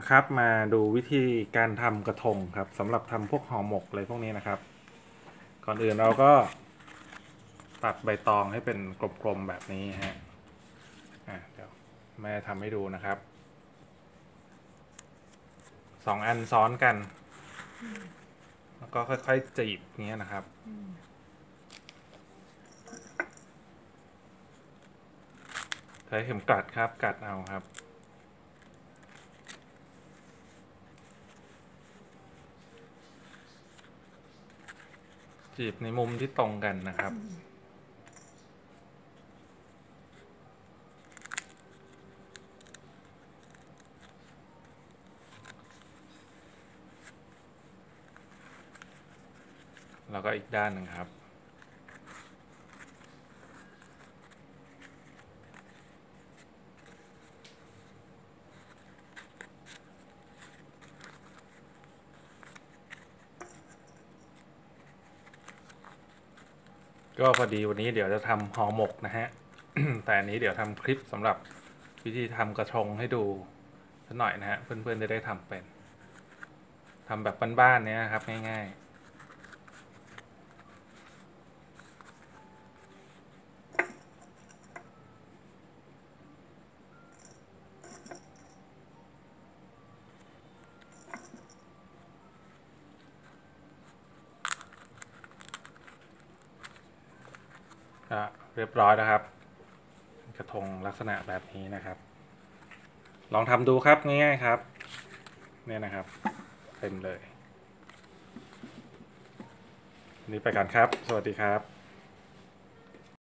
นะครับมาดูวิธีการทำกระทงครับสำหรับทำพวกห่อหมกอะไรพวกนี้นะครับก่อนอื่นเราก็ตัดใบตองให้เป็นกลมๆแบบนี้ฮะเดี๋ยวแม่ทำให้ดูนะครับ2 อันซ้อนกันแล้วก็ค่อยๆจีบอย่างเงี้ยนะครับใช้เข็มกลัดครับกัดเอาครับจีบในมุมที่ตรงกันนะครับแล้วก็อีกด้านหนึ่งครับก็พอดีวันนี้เดี๋ยวจะทำห่อหมกนะฮะ แต่อันนี้เดี๋ยวทำคลิปสำหรับวิธีทำกระทงให้ดูสักหน่อยนะฮะเพื่อนๆจะได้ทำเป็นทำแบบบ้านๆเนี้ยครับง่ายๆก็เรียบร้อยแล้วครับกระทงลักษณะแบบนี้นะครับลองทำดูครับง่ายๆครับเนี่ยนะครับเต็มเลยนี่ไปกันครับสวัสดีครับ